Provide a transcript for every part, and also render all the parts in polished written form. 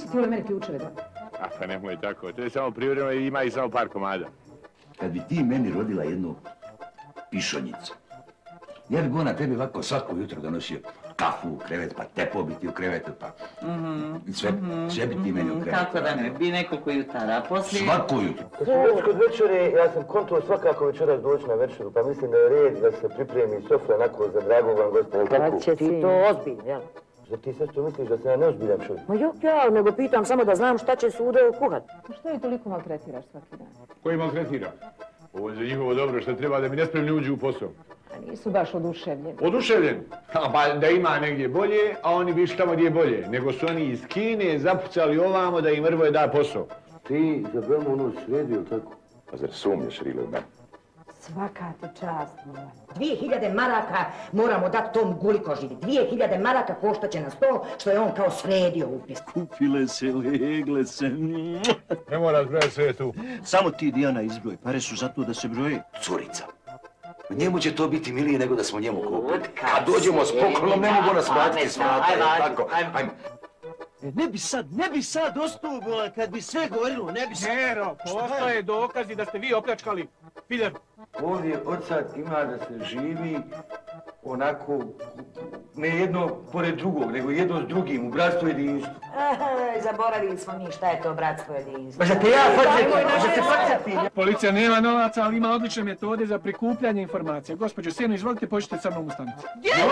ti ule meni ključeve da? A pa nemoj tako, to je samo privremeno i ima i samo par komada. Kad bi ti meni rodila jednu pišonjicu, ja bi go na tebi ovako svako jutro donosio kafu u krevet, pa tepao bi ti u krevetu, pa sve bi ti meni u krevetu. Kako da ne, bi nekoliko jutara, a poslije... Svako jutro. Kad smo već kod večere, ja sam konto svakako večeras doći na večeru, pa mislim da je red da se pripremi sofra onako za dragog vam gosta. Kad će ti to ozbiljno, jel? Zar ti sestro misliš da sam ja neozbiljan čovjek? Ma jok ja, nego pitam samo da znam šta će sude kuhat. Što je toliko maltretiraš svaki dan? Koji maltretira? Ovo je za njihovo dobro što treba da mi nespremni uđu u posao. A nisu baš oduševljeni. Oduševljen? Pa da ima negdje bolje, a oni bi išli tamo gdje je bolje. Nego su oni iz Kine zapucali ovamo da im Rvoje da posao. Ti za Belmu ono sredio, tako? Pa zar sumnješ, Rilo, meni? Svaka ti čast, moja. 2000 maraka moramo dati tom gulikoži. 2000 maraka koštaće nas to što je on kao sredio upis. Kupile se, legle se. Ne moraš brojati sve tu. Samo ti, Dijana, izbroj. Pare su zato da se broje. Curica. Njemu će to biti milije nego da smo njemu kupili. Kad dođemo s poklon, ne mogu nas vratiti s vrata, tako? Ajmo. Ne bi sad ostugula kad bi sve govorilo, ne bi sad... Nero, postoje dokazi da ste vi opljačkali Filer. Ovdje od sad ima da se živi onako, ne jedno pored drugog, nego jedno s drugim, u bratstvu i jedinstvu. Zaboravili smo mi šta je to bratstvo jedinstvo. Pa da te ja podsjetim, Policija nema novaca, ali ima odlične metode za prikupljanje informacija. Gospođo Seno, izvolite, počnite sa mnom u stanicu.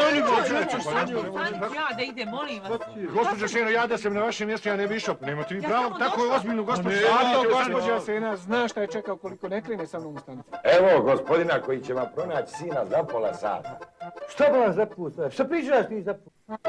Ja da ide, molim vas. Gospođo Seno, ja da sam na vašem mjestu, ja ne bi išao. Nemate vi pravo, tako je ozbiljno, gospođo. Gospođa Sena zna šta je čekao koliko ne krene sa mnom u stanicu. Evo gospodina koji će vam pronaći sina za pola sata. Šta bi vam zapušta? Šta pričaš ti zapušta?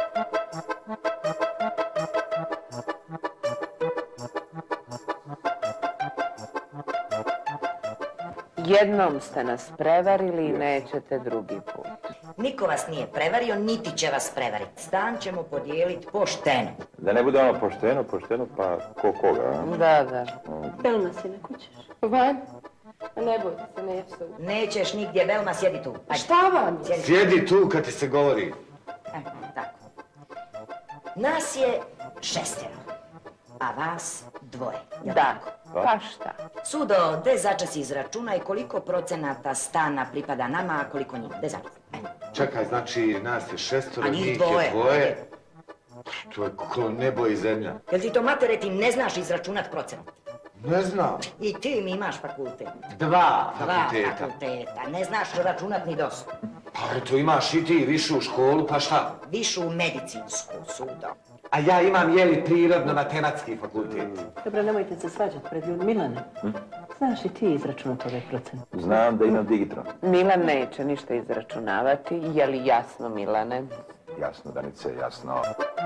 Jednom ste nas prevarili i nećete drugi put. Niko vas nije prevario, niti će vas prevariti. Stan ćemo podijeliti pošteno. Da ne bude ono pošteno, pa ko koga, a? Da. Belma si ne kućeš? Van? Ne bojte se, neću se ući. Nećeš nigdje, Belma, sjedi tu. Ajde. Šta vam je? Sjedi tu kad ti se govori. Tako. Nas je 6, a vas 2. Da, pa šta? Sudo, de začas izračunaj koliko procenata stana pripada nama, a koliko njih. De začas. Čekaj, znači nas je 6, A njih njih je dvoje. 2. To je ko nebo i zemlja. Jel ti to matere, ti ne znaš izračunat procenat? Ne znam. I ti mi imaš fakultet. 2 Dva fakulteta. fakulteta. Ne znaš računat ni dosta. Pa eto, imaš i ti višu školu, pa šta? Višu medicinsku, Sudo. A ja imam, prirodno-matematski fakultet. Dobro, nemojte se svađati pred ljudima. Milane, znaš i ti izračunati ovaj procent? Znam da imam digitron. Milan neće ništa izračunavati, je li jasno, Milane? Jasno, Danice, jasno.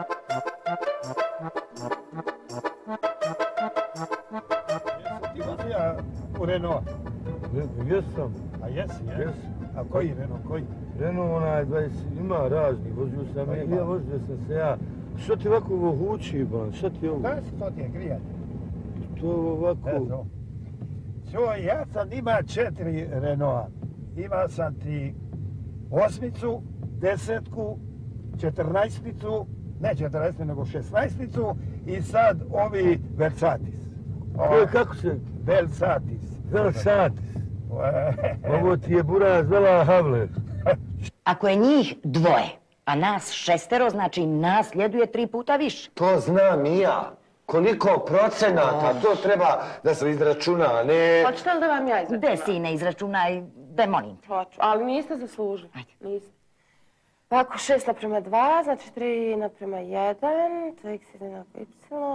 Ti vozija u Renault? Jesam. A jesi? A koji Renault, koji? Renault onaj 20, ima razni, vozio sam ja, vozio sam se ja. Što ti ovako ovo huči, ban, šta ti ovo? Da si to ti je grijanje? To ovako... Eto. Čuj, ja sam ima 4 Renaulta. Ima sam ti 8, 10, 14, ne 14, nego 16 i sad ovi Versatis. Kako se? Versatis. Versatis. Ovo ti je buraz vela Havler. Ako je njih 2, a nas 6, znači nas sljeduje 3 puta više. To znam i ja. Koliko procenata, to treba da se izračuna, ne... Hoćete li da vam ja izračunam? De, sine, izračunaj, de molim te. Hoću, ali niste zaslužili. Niste. Ovako, 6:2, znači 3:1, to je x ide na y,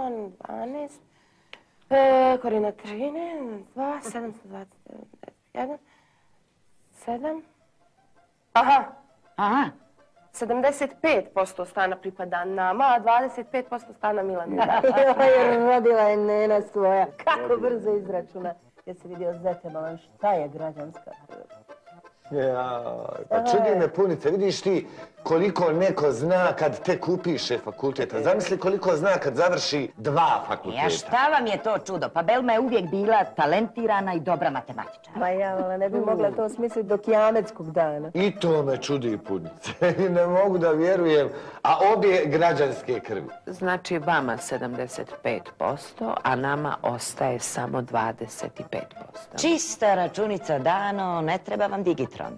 12, korina 13, 2, 721, 7. Aha. 75% stana pripada nama, a 25% stana Milana. Jer rodila je nena svoja. Kako brzo izračuna. Jesi vidio Zeteman šta je građanska priroda? Pa čudi me punice, vidiš ti, koliko neko zna kad tek upiše fakulteta. Zamisli koliko zna kad završi 2 fakulteta. Ja, šta vam je to čudo? Pa Belma je uvijek bila talentirana i dobra matematičara. Ma ja, ne bi mogla to smisliti do kijametskog dana. I to me čudi, punice. Ne mogu da vjerujem. A obje građanske krvi. Znači vama 75%, a nama ostaje samo 25%. Čista računica Dano, ne treba vam digitron.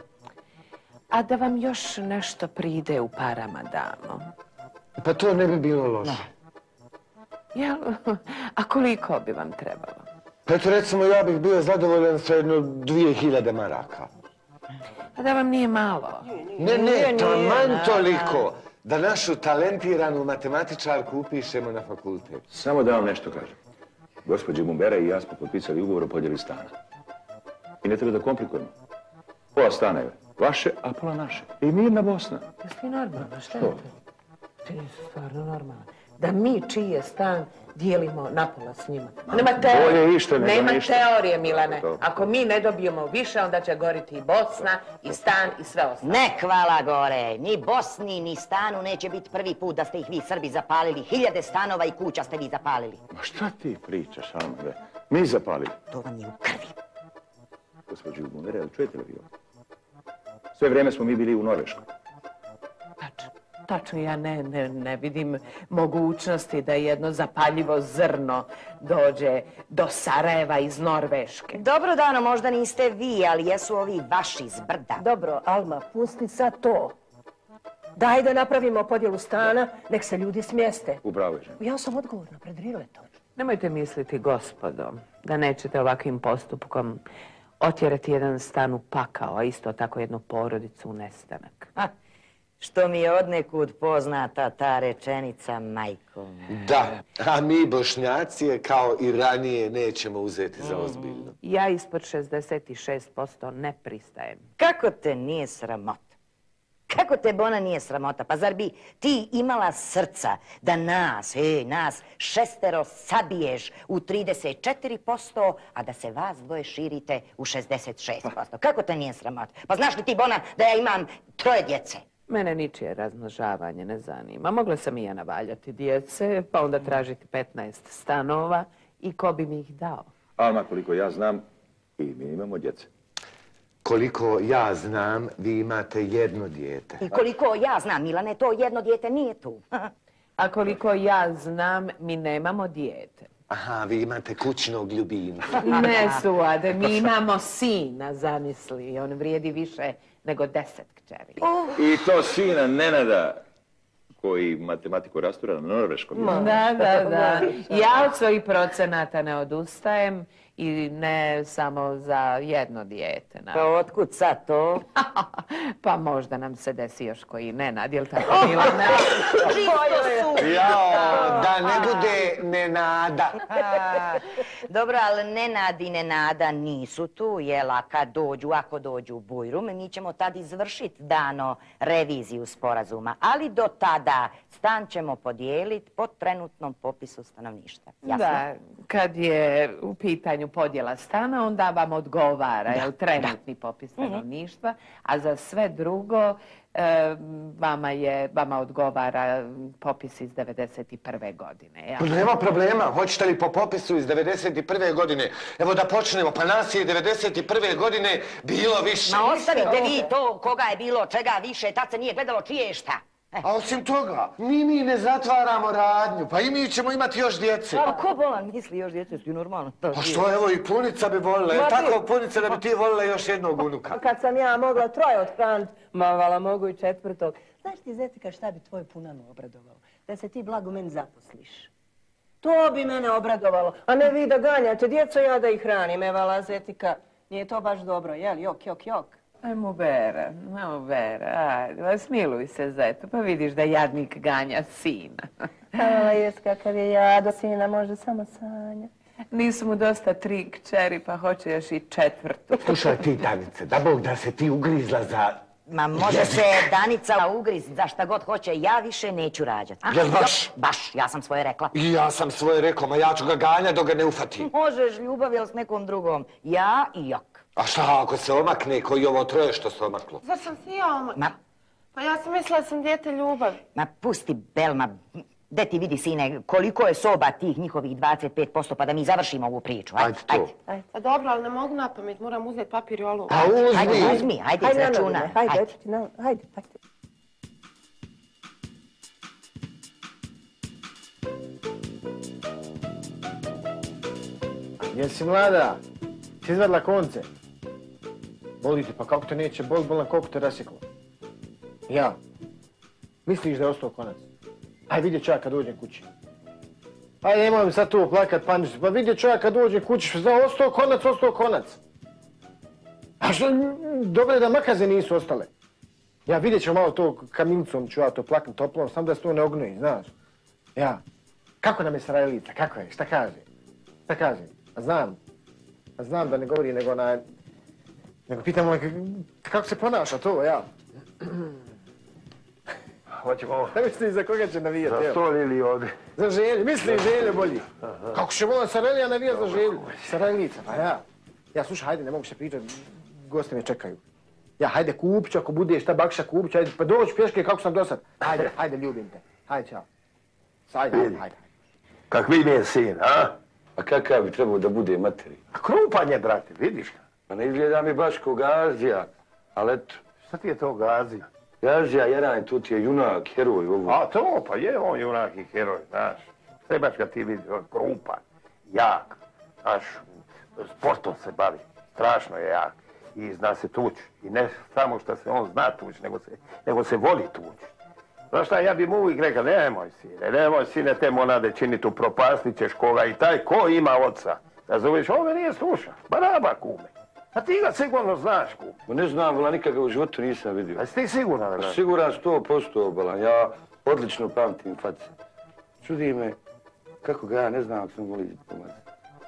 A da vam još nešto pride u parama damo? Pa to ne bi bilo loše. Jel? A koliko bi vam trebalo? Pa eto recimo ja bih bio zadovoljan sa jedno 2000 maraka. A da vam nije malo? Ne, taman toliko. Da našu talentiranu matematičarku upišemo na fakultet. Samo da vam nešto kažem. Gospođe Bumbera i ja smo potpisali ugovor o podjeli stana. I ne treba da komplikujemo. Pola stana je vaše, a pola naše. I mirna Bosna. Jesi ti normalno? Šta je to? Ti nisu stvarno normalno. Da mi čiji je stan dijelimo napola s njima. Nema teorije. Nema teorije, Milane. Ako mi ne dobijemo više, onda će goriti i Bosna, i stan, i sve ostalo. Ne hvala gore. Ni Bosni, ni stanu neće biti prvi put da ste ih vi Srbi zapalili. 1000 stanova i kuća ste vi zapalili. Ma šta ti pričaš, Alma? Mi zapalili. To vam je u krvi. Gospođo Bumbera, čujete li vi ovo? Sve vrijeme smo mi bili u Norveškoj. Tačno, ja ne vidim mogućnosti da jedno zapaljivo zrno dođe do Sarajeva iz Norveške. Dobro, Dano, možda niste vi, ali jesu ovi vaši z brda. Dobro, Alma, pusti sad to. Daj da napravimo podjelu stana, nek se ljudi smjeste. Upravo je, žena. Ja sam odgovorna pred Riletom. Nemojte misliti, gospodo, da nećete ovakvim postupkom otjerati jedan stan u pakao, a isto tako jednu porodicu u nestanak. Što mi je odnekud poznata ta rečenica, majko. Da, a mi Bošnjaci je kao i ranije nećemo uzeti za ozbiljno. Ja ispod 66% ne pristajem. Kako te nije sramota? Kako te, Bona, nije sramota? Pa zar bi ti imala srca da nas 6 sabiješ u 34%, a da se vas dvoje širite u 66%? Kako te nije sramota? Pa znaš li ti, Bona, da ja imam 3 djece? Mene ničije razmnožavanje ne zanima. Mogla sam i ja navaljati djece, pa onda tražiti 15 stanova i ko bi mi ih dao? Alma, koliko ja znam, i mi imamo djece. Koliko ja znam, vi imate 1 dijete. I koliko ja znam, Milane, to 1 dijete nije tu. A koliko ja znam, mi nemamo dijete. Aha, vi imate kućnog ljubimca. Ne, Suade, mi imamo sina, zamisli. On vrijedi više nego 10 kćeri. I to sina Nenada, koji matematiku rastura na Norveškom. Da. Ja od svojih procenata ne odustajem i ne samo za 1 dijete. Pa otkud sad to? Pa možda nam se desi još koji Nenad, jel tako, Milana? Jao, da ne bude Nenada. Dobro, ali Nenad i Nenada nisu tu, jel? A kad dođu, ako dođu u Bujrum, mi ćemo tad izvršiti dano reviziju sporazuma. Ali do tada stan ćemo podijeliti po trenutnom popisu stanovništva. Jasno? Da, kad je u pitanju podjela stana, onda vam odgovara, jel, trenutni popis stanovništva, a za sve drugo vama odgovara popis iz 91. godine. Pa nema problema, hoćete li po popisu iz 91. godine? Evo da počnemo, pa nas je 91. godine bilo više. Ma ostavite vi to koga je bilo, čega više, tad se nije gledalo čije je šta. A osim toga, mi ne zatvaramo radnju, pa i mi ćemo imati još djece. A ko bolan misli još djece, ti normalno? Pa što, evo i Punica bi volila, jer tako Punica da bi ti volila još 1 unuka. Kad sam ja mogla 3 othraniti, vala mogu i 4. Znaš ti, Zetika, šta bi tvoj punano obradovao? Da se ti blago meni zaposliš. To bi mene obradovalo, a ne vi da ganjate djeco, ja da ih hranim, vala Zetika. Nije to baš dobro, jel? Jok. Ajmo, Vera, ajde, smiluj se, Zeto, pa vidiš da jadnik ganja sina. Hvala, jes kakav je jado, sina može samo sanja. Nisu mu dosta 3 kćeri, pa hoće još i 4. Slušaj ti, Danice, da Bog da se ti ugrizla za... Ma može se Danica ugriz za šta god hoće, ja više neću rađati. Jel baš? Baš, ja sam svoje rekla. I ja sam svoje rekla, ma ja ću ga ganjati dok ga ne ufatim. Možeš ljubav, jel s nekom drugom? Ja i Jok. A šta ako se omakne koji ovo 3 što se omaklo? Zar sam si ja omakla? Pa ja sam mislila da sam dijete ljubavi. Ma pusti, Belma. Gde ti vidi, sine, koliko je soba tih njihovih 25%, pa da mi završimo ovu priču. Ajde, ajde. Pa dobro, ali ne mogu na pamet, moram uzeti papir i olovu. Ajde, uzmi, ajde, izračuna. Ajde. Jesi mlada? Si izvadila konce? Boli ti, pa kako te neće bol, bolan, koliko te rasjeklo? Ja. Misliš da je ostao konac? Aj vidjet ću ja kad dođem kući. Aj nemoj mi sad tu plakat, paničiti. Pa vidjet ću ja kad dođem kući, ostao konac. A što, dobro je da makaze nisu ostale. Ja vidjet ću malo to kamilicom, ću ja to plaknut toplom, sam da se to ne ognoji, znaš. Ja. Kako nam je Sarajlica, kako je, šta kaže? A znam da ne govori, nego pitamo kako se ponaša to, ja. Hoćemo... Ne misli za koga će navijati, za stol ili ovdje? Za Želju, misli Želju bolji. Kako će volan Sarajlija navijati za Želju? Sarajlica, pa ja. Ja, slušaj, hajde, ne mogu se pričati, gosti me čekaju. Ja, hajde, kupću, ako bude šta bakša kupću, hajde, pa dođu pješke kako sam do sad. Hajde, ljubim te. Hajde, čao. Hajde. Kak mi je sin, a? A kakav bi trebao da bude materi? Krupanje, brate, vidiš ga. Pa ne izgleda mi baš ko Gazija, ali eto. Šta ti je to Gazija? Gazija Jaraj, tu ti je junak, heroj ovo. A to, pa je on junak i heroj, znaš. Trebaš ga ti vidi, on krupan, jak, znaš, sportom se bavi, strašno je jak. I zna se tući. I ne samo što se on zna tući, nego se voli tući. Znaš šta, ja bi mu uvijek rekao, nemoj sine, te monade činiti, upropastit ćeš koga i taj ko ima oca. Razumiješ, ove nije sluša, baraba kume. A ti ga sigurno znaš, kume. Ne znam, Bolan, nikad ga u životu nisam vidio. A jesi ti siguran da ga? Siguran 100%, Bolan, ja odlično pamtim face. Čudi me, kako ga ja ne znam ako sam voli pomazati.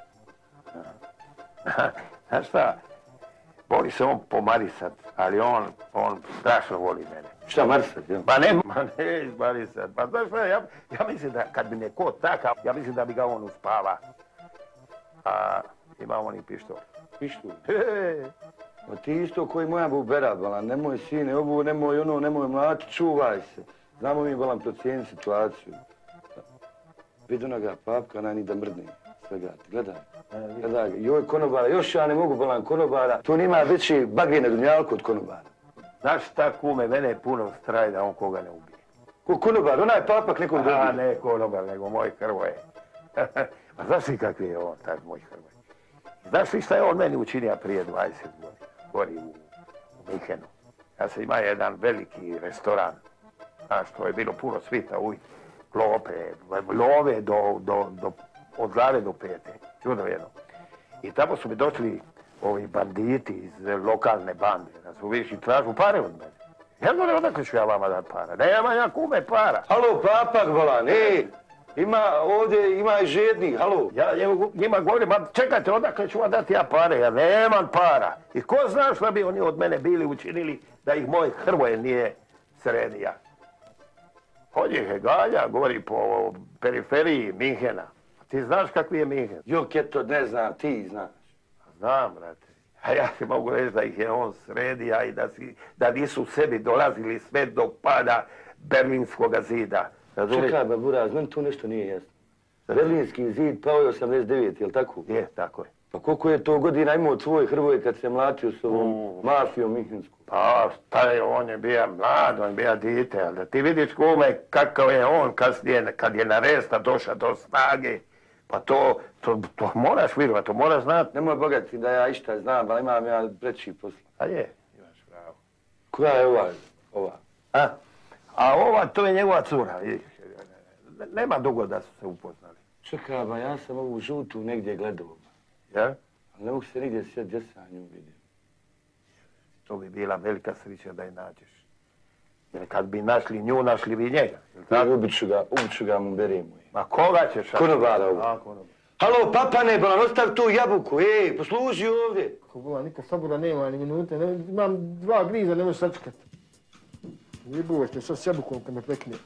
Znaš šta, voli se on pomarisat, ali on strašno voli mene. Šta, marisat, jel? Ma ne marisat, pa znaš šta, ja mislim da kad bi neko takav, ja mislim da bi ga on uspava. A ima on i pištolj. Pištolj? Ma ti isto koji moja bubera, Bolan, nemoj sine, ovo, nemoj ono, nemoj mlati, čuvaj se. Znamo mi, Bolan, procijeniti situaciju. Vidi onoga papka, onaj ni da mrdne. Svega, gledaj. Joj, konobara, još ja ne mogu, Bolan, konobara. Tu nima veći bagri na dunjalku od konobara. Znaš šta, kume, mene je puno straj da on koga ne ubije. Ko konobar? Onaj papak nekog dobije. A ne konobar, nego moj Hrvoje. A znaš li kakvi je on, tak moj Hrvoje? Znaš li šta je on meni učinio prije 20 godina? Gori u Minhenu. Ja sam imao jedan veliki restoran. Znaš, to je bilo puno svita uvijek. Klope, love od glave do pete. Čudno jedno. I tamo su mi došli ovi banditi iz lokalne bande, razumiješ, i tražu pare od mene. Jedno odakle ću ja vama dat para? Nema ja kume para. Halo, papak, Bolan, ovdje ima i žednih, halo. Ja njima govorim, ma čekajte, odakle ću vam dati ja pare, ja nemam para. I ko zna šta bi oni od mene bili učinili da ih moj Hrvoje nije sredio. Od je Galja, govori po periferiji Minhena. Ti znaš kakvi je Minhen? Jok, eto, ne znam, ti znaš. Znam, brate. A ja ti mogu reći da ih je on sredija i da nisu sebi dolazili sve do pada Berlinskog zida. Čekaj, baburaz, meni tu nešto nije jasno. Berlinski zid pao je 89, jel tako? Je, tako je. Pa koliko je to godina imao tvoj Hrvoje kad se mlatio s ovom mafijom minhenskom? Pa, šta je, on je bio mlad, on je bio dite, ali da ti vidiš kume kakav je on kasnije, kad je na resta došao do snage. Pa to moraš vjerovati, to moraš znati. Nemoj bogati da ja išta znam, ali imam ja preći posla. A je, imaš pravo. Koja je ova? A ova, to je njegova cura. Nema dugo da su se upoznali. Čekaj, ba, ja sam ovu žutu negdje gledao. Ja? Ali ne mogu se nigdje sjetiti gdje sam nju vidio. To bi bila velika sreća da je nađeš. Jer kad bi našli nju, našli bi njega. Ubit ću ga mu beremo. Ma koga ćeš? Konobara ovo. Halo, papane, Bolan, ostav tu jabuku, posluži ovdje. Kako Bolan, nikad sabora nema ni minute, imam 2 griza, ne možeš sačekati. Jebujete sad s jabukom kad me pekne.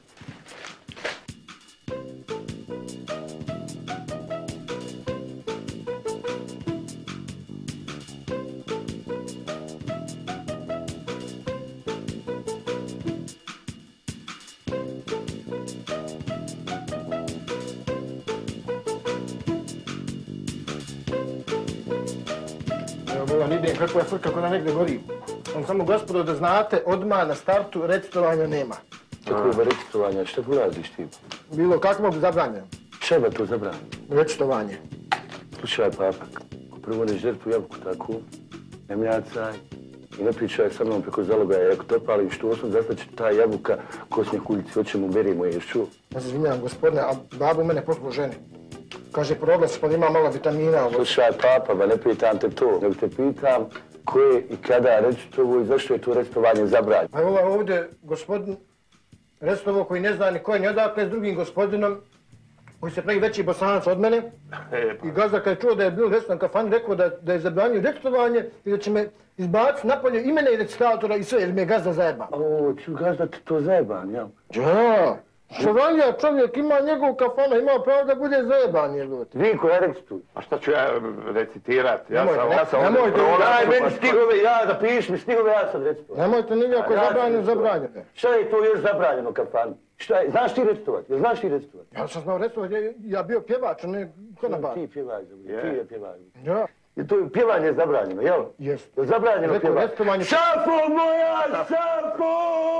vam idem, kako je frka ako na negdje gori. Samo gospodo da znate, odmah na startu recitovanja nema. Kako je recitovanja? Šta ulaziš ti? Bilo kakvog zabranjeno. Čega to zabranjeno? Recitovanje. Slušaj, papa, ako prvo ne žrtvu jabuku tako, ne mljacaj i ne pričaj sa mnom preko zalogaja. Ako to pališ tu osnovu, zastaće ta jabuka kosnje kulici, očemu berimo je, ješ čuo? Ja se izvinjam, gospodine, a babu mene poslao žene. Kaže, proglas pa ima malo vitamina. Slušaj, papa, ba ne pitam te to, nego te pitam ko je i kada recitovo i zašto je to recitovanje zabranjeno. A ovaj ovdje gospodin recitovo koji ne zna ni ko je ni odakle s drugim gospodinom koji se pravi veći bosanac od mene. I gazda kad je čuo da je bio recitan kafan, rekao da je zabranio recitovanje i da će me izbaciti napolje i mene i recitatora i sve, jer mi je gazda zajeban. O, ću gazda ti to zajeban, jel? Ja. Šavalja čovjek ima njegov kafana, ima pravo da bude zajeban, je ljudi. Vinko, ja recituj. A šta ću ja recitirat? Nemojte, daj meni stihove, ja da piš mi stihove, ja sad recitujem. Nemojte nikako zabranjeno. Šta je to još zabranjeno, kafan? Šta je, znaš ti recitovat? Jel znaš ti recitovat? Ja sam znao recitovat, ja bio pjevač, a ne konobar. Ti pjevaj, ti je pjevaj. Ja. Je to pjevanje zabranjeno, jel? Jest. Je zabranjeno pjevanje? Šafo moja, šafo!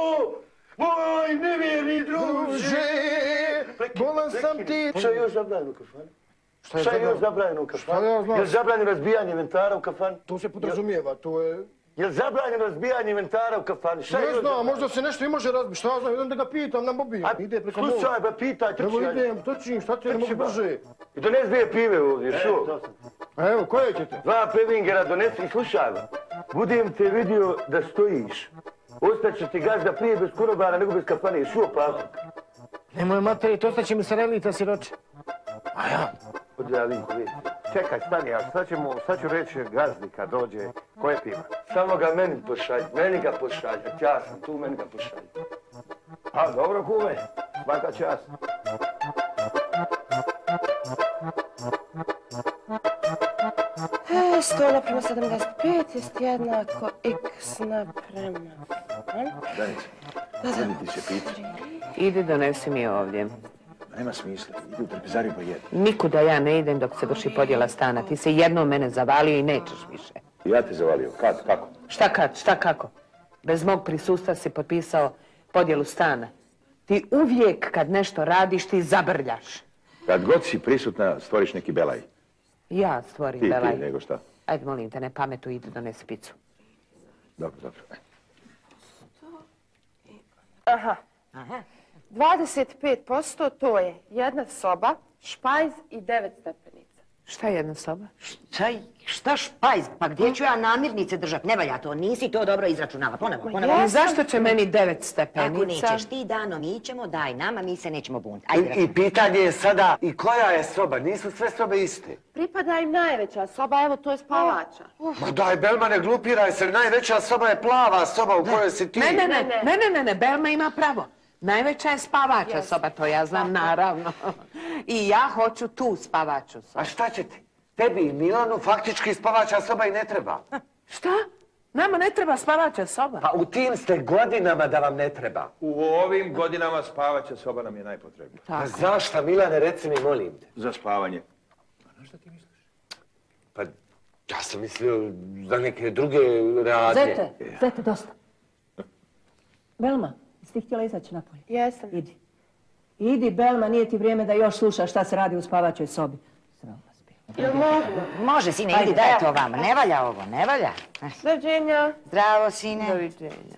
Moj nevjerni druže! Bolan sam ti... Šta je još zabranjeno u kafanu? Šta je još zabranjeno u kafanu? Šta ja znam? Je zabranjeno razbijanje inventara u kafanu? To se podrazumijeva, to je... Je zabranjeno razbijanje inventara u kafanu? Ne znam, možda se nešto i može razbiti, šta znam, idem da ga pitam na mobil. Ide preko mogu. Slušaj, ba pitaj, trči. Evo idem, trčim, šta ti ne mogu brže? I donesi dvije pive ovdje, šo? A evo, koje ćete? 2 pevingera donesi i slušaj, budem te vidio da stojiš. Ostaće ti gazda prije bez konobara nego bez kafane, šuo papu. Nemoj materit, ostaće mi sarelica siroče. A ja? Od ja Vinko vidi. Čekaj, stani, a šta ću reći gazdi kad dođe, koje piva? Samo ga meni pošalj, ja sam tu, meni ga pošalj. A, dobro kume, svaka čast. E, 100:75 jest jednako x naprema. Ti se pita. Idi donesi mi ovdje. Nema smisla, idu u trpezariju pa jedu. Nikuda ja ne idem dok se vrši podjela stana. Ti se jednom mene zavalio i nećeš više. Ja te zavalio, kad, kako? Šta kako? Bez mog prisustva si potpisao podjelu stana. Ti uvijek kad nešto radiš ti zabrljaš. Kad god si prisutna stvoriš neki belaj. Ja stvorim belaj. Ti, nego šta? Ajde, molim te, ne pametuj, idi donesi picu. Dobro. Aha. 25% to je jedna soba, špajz i 9 stepenica. Šta je jedna soba? Šta špajz? Pa gdje ću ja namirnice držati? Ne valja to, nisi to dobro izračunala. Ponovo. I zašto će meni 9 stepenica? Ako nećeš ti dano, mi ćemo, daj nama, mi se nećemo buniti. I pitanje je sada, i koja je soba? Nisu sve sobe iste. Pripada im najveća soba, evo to je spavača. Ma daj, Belma, ne glupiraj se, najveća soba je plava soba u kojoj si ti. Ne, Belma ima pravo. Najveća je spavača soba, to ja znam, naravno. I ja hoću tu spavaču sobu. A šta će ti? Tebi i Milanu faktički spavača soba i ne treba. Šta? Nama ne treba spavača soba? Pa u tim ste godinama da vam ne treba. U ovim godinama spavaća soba nam je najpotrebnija. Pa zašto, Milane, reci mi, molim te? Za spavanje. A šta ti misliš? Pa ja sam mislio za neke druge radnje. Zete, dosta. Belma, jesi ti htjela izaći napolje? Jesam. Idi, Belma, nije ti vrijeme da još slušaš šta se radi u spavačoj sobi. Može, sine, idi, daj to vama. Ne valja ovo, ne valja. Doviđenja. Zdravo, sine. Doviđenja.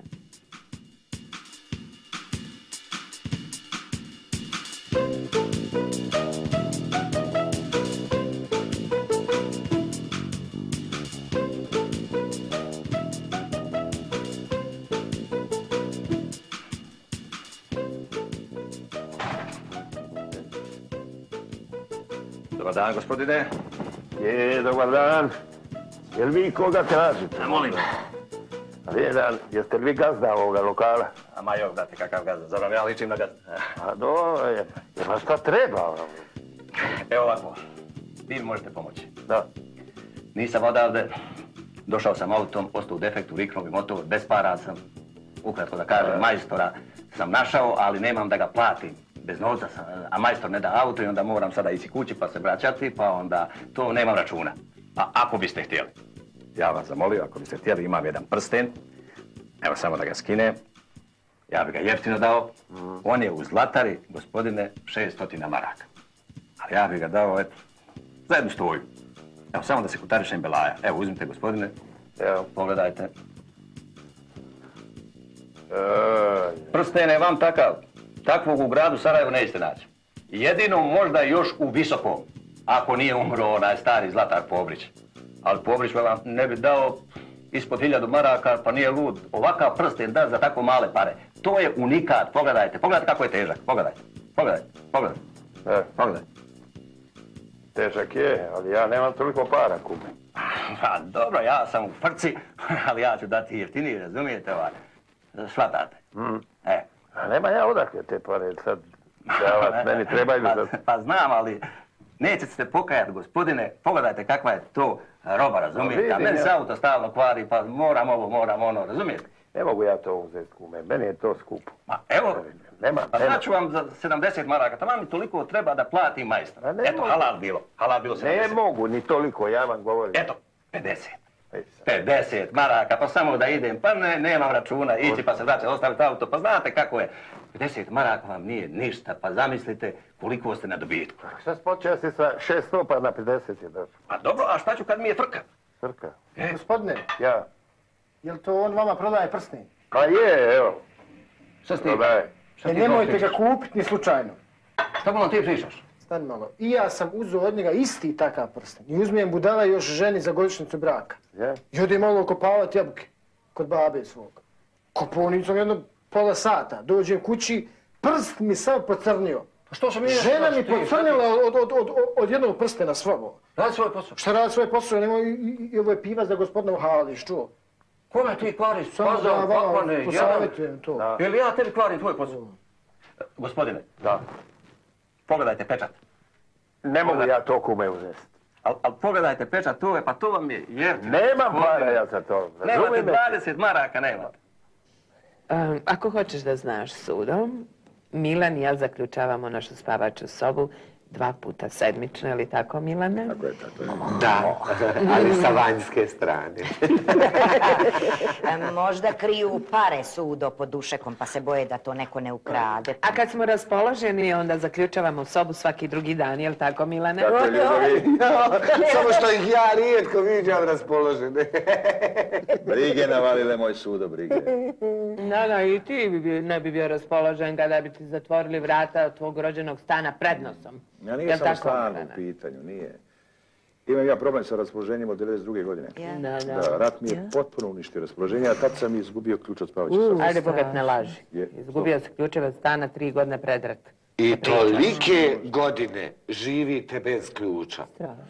Dobar dan, gospodine. Dobar dan. Jel vi koga tražite? Molim. Jedan, jeste li vi gazda ovoga lokala? A ma jok, dati, kakav gazda. Zabram, ja ličim na gazda. A dobro, jel vam šta treba? Evo ovako, vi mi možete pomoći. Da. Nisam odavde, došao sam autom, ostao u defektu, riknuo mi motor, bez para sam, ukratko da kažem, majstora sam našao, ali nemam da ga platim. Bez novca sam, a majstor ne da auto i onda moram sada ići kući pa se vraćati, pa onda to nemam računa. A ako biste htjeli. ja vas zamolio, ako biste htjeli, imam jedan prsten. Evo samo da ga skinem. Ja bi ga jeftino dao. On je u Zlatari, gospodine, 600 maraka. Ali ja bi ga dao, eto, za jednu stoju. Evo, samo da se kutarišem belaja. Evo, uzmite, gospodine. Evo, pogledajte. Prsten je vam takav. Takvog u gradu Sarajevo nećete naći. Jedino možda još u Visokom. Ako nije umro onaj stari Zlatar Pobrić. Ali Pobrić vam ne bi dao ispod 1000 maraka, pa nije lud. Ovakav prsten da za tako male pare. To je unikat, pogledajte. Pogledajte kako je težak, pogledajte. Pogledajte, pogledajte. Pogledajte. Težak je, ali ja nemam toliko para, kume. Pa dobro, ja sam u frci, ali ja ću dati jeftinije, razumijete ovaj. Shvatate. A nema ja odakle te pare, sad meni trebaju za... Pa znam, ali nećete se pokajati, gospodine. Pogledajte kakva je to roba, razumijete? A meni se auto stalno kvari, pa moram ovo, moram ono, razumijete? Ne mogu ja to uzeti, kume, meni je to skupo. Ma evo, pa daću vam za 70 maraka, tamo mi toliko treba da plati majstora. Eto, halal bilo 70. Ne mogu, ni toliko, ja vam govorim. Eto, 50 maraka, pa samo da idem, pa nemam računa, ići pa se vraćati, ostaviti auto, pa znate kako je. 50 maraka vam nije ništa, pa zamislite koliko ste na dobitku. Šta spočeo si sa 600 pa na 50 je došlo? A dobro, a šta ću kad mi je frka? Frka? Gospodine, ja. Jel to on vama prodaje prsten? Pa je, evo. Šta ti? Prodaje. Nemojte ga kupiti ni slučajno. Šta malo ti pričaš? Stani malo. I ja sam uzeo od njega isti takav prsten. I uzmijem budala još ženi za godišnjicu braka. I odem malo okopavati jabuke kod babe svog. Kopovnicom jedno pola sata. Dođem kući, prst mi sav pocrnio. Što sam žena mi pocrnila od jednog prstena svog. Radi svoj posao. Šta radi svoj posao? Nemoj i ovo je piva za gospodina Uhališ, čuo. Kome ti kvariš posao, papane, posavjetujem to. Jel ja tebi kvarim tvoj posao? Gospodine. Da. Pogledajte pečat. Ne mogu ja to kume uzeti. Ali pogledajte pečat, pa to vam je jeftino. Nemam para ja za to. Nemate 20 maraka, nemate. Ako hoćeš da znaš, Sudo, Milan i ja zaključavamo našu spavaču sobu 2 puta sedmično, je li tako, Milane? Tako je, tako je. Da, ali sa vanjske strane. Možda kriju pare, Sudo, pod dušekom, pa se boje da to neko ne ukrade. A kad smo raspoloženi, onda zaključavamo sobu svaki drugi dan, je li tako, Milane? Tako je, ljubavi. Samo što ih ja rijetko viđam raspoložene. Brige navalile, moj Sudo, brige. Da, i ti ne bi bio raspoložen kada bi ti zatvorili vrata od tvog rođenog stana pred nosom. Ja nije samo stan u pitanju, nije. Imam ja problem sa raspoloženjem od 92. godine. Da, rat mi je potpuno uništio raspoloženje, a tad sam izgubio ključ od spavaće sobe. Ajde, bogat ne laži. Izgubio se ključeve od stana 3 godine pred rat. I tolike godine živite bez ključa.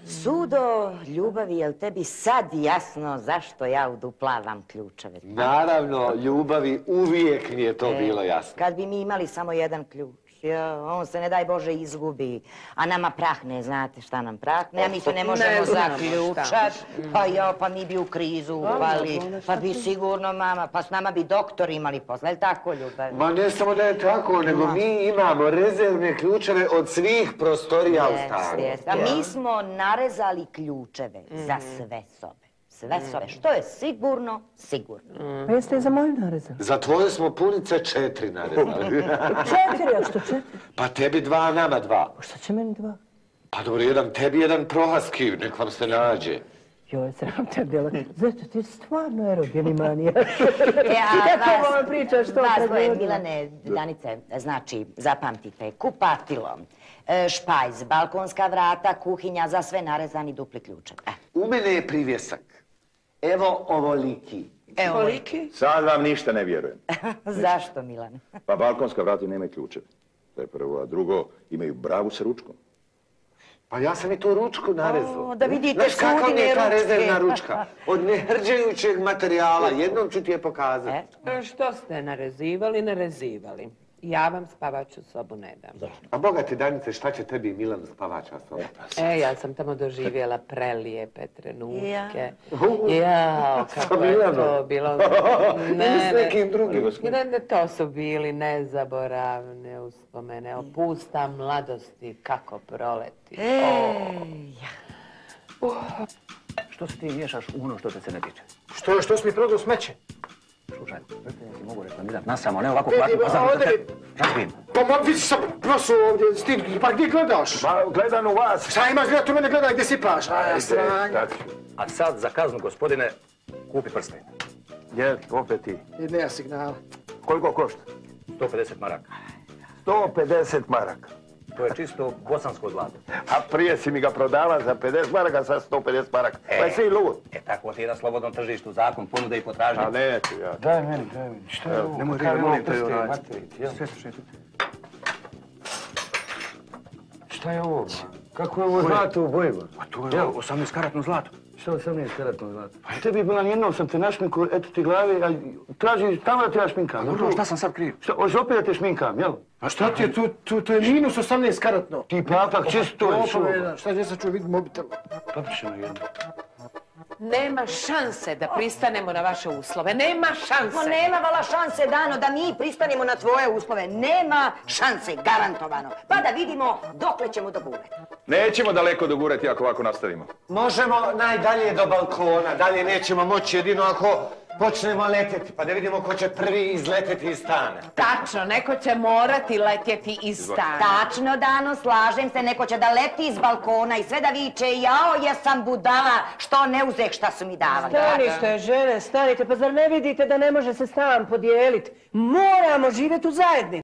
Sudo, ljubavi, jel tebi sad jasno zašto ja uduplavam ključeve? Naravno, ljubavi, uvijek mi je to bilo jasno. Kad bi mi imali samo jedan ključ, on se ne daj Bože izgubi, a nama prahne, znate šta nam prahne, a mi se ne možemo zaključat, pa mi bi u krizu upali, pa bi sigurno mama, pa s nama bi doktori imali posla, je li tako, ljubavi? Ma ne samo da je tako, nego mi imamo rezervne ključeve od svih prostorija u stanu. A mi smo narezali ključeve za sve sobe. Sve sobe. Što je sigurno, sigurno. Pa jeste i za moju narezali? Za tvoje smo punice 4 narezali. 4, a što 4? Pa tebi 2, nama 2. Šta će meni 2? Pa dobro, jedan tebi, jedan prohaski, nek vam se nađe. Joj, sram te djela. Zato ti stvarno erogeni manija. Kako vam pričaš to? Vas dvoje, Milane, Danice, znači, zapamtite, kupatilo, špajz, balkonska vrata, kuhinja, za sve narezani dupli ključev. U mene je privjesak. Evo ovoliki. Ovoliki? Sad vam ništa ne vjerujem. Zašto, Milane? Pa balkonska vrata nemaju ključeve. To je prvo, a drugo, imaju bravu sa ručkom. Pa ja sam i tu ručku narezao. Da vidite Znaš kakva mi je ta ručke. rezervna ručka? Od nehrđajućeg materijala. Jednom ću ti je pokazati. Što ste narezivali? Ja vam spavaču sobu ne dam. A Boga ti, Danice, šta će tebi Milan spavača soba? Ja sam tamo doživjela prelijepe trenutke. Kako je to bilo. Ne, s nekim drugim. To su bili nezaboravne uspomene. Opusta mladosti kako proleti. Što se ti miješaš u ono što te se ne tiče? Što si mi prodao smeće? Slušaj, prstenje si mogu reklamirati na samo, ne ovako platno, pa sad te razbijem. Pa ma vidi sam prosuo ovdje, pa gdje gledaš? Ma gledam u vas. Šta imaš gledati u mene, gledaj gdje sipaš? A sad za kaznu, gospodine, kupi prsten. Jel, opet ti. Idne signala. Koliko košta? 150 maraka. 150 maraka. To je čisto bosansko zlato. A prije si mi ga prodava za 50 maraka, sad 150 maraka. Pa je svi lud. Tako ti je na slobodnom tržištu zakon ponude i potražnje. A neću ja. Daj meni. Šta je ovo? Nemoj ribe, molim te. Sve slušaj. Šta je ovo? Kako je ovo zlato u bojima? Pa to je 18-karatno zlato. Šta 18-karatno zlato? Pa tebi bila nijednom sam te našminku, eto ti glave, a tražiš tamo da te ja šminkam. Dobro, šta sam sad kriv? Hoćeš opet da te šminkam, jel? A šta ti je, to je minus 18-karatno. Ti papak čisto je šuo. Šta gdje sam čuo vidim mobitel? Papićemo jedno. Nema šanse da pristanemo na vaše uslove. Nema šanse. Pa nema vala šanse, Dano, da mi pristanemo na tvoje uslove. Nema šanse, garantovano. Pa da vidimo dokle ćemo dogurati. Nećemo daleko dogurati ako ovako nastavimo. Možemo najdalje do balkona, dalje nećemo moći jedino ako počnemo letjeti, pa da vidimo ko će prvi izleteti iz stana. Tačno, neko će morati letjeti iz stana. Tačno, Dano, slažem se, neko će da leti iz balkona i sve da viče, jao, jesam budala, što ne uzeh šta su mi davali. Stanite, žene, stanite, pa zar ne vidite da ne može se stan podijeliti? Moramo živjeti u zajednici.